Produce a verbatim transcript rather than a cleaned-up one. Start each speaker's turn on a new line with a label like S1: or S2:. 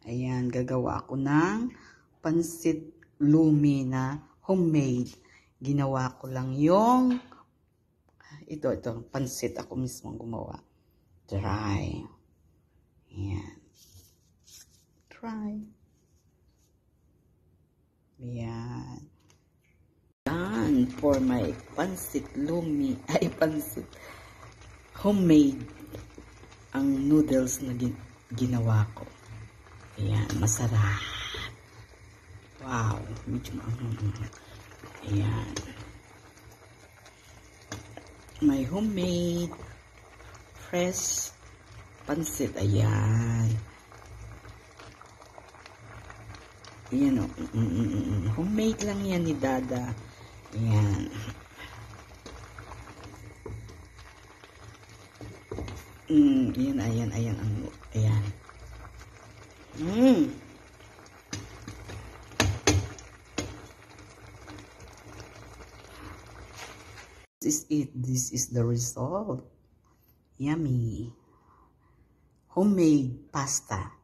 S1: Ayan, gagawa ako ng pansit lumi na homemade. Ginawa ko lang yung, ito, ito, pansit ako mismo gumawa. Try. Ayan. Try. Ayan. Done for my pansit lumi, ay pansit homemade ang noodles na gin ginawa ko. Ayan, masarap. Wow, medyo maanghang. Ayan. My homemade fresh pansit. Ayan. Ayan o. Mm -mm -mm. Homemade lang yan ni Dada. Ayan. Mm, ayan, ayan, ayan. Ayan. Mm. This is it. This is the result. Yummy. Homemade pasta.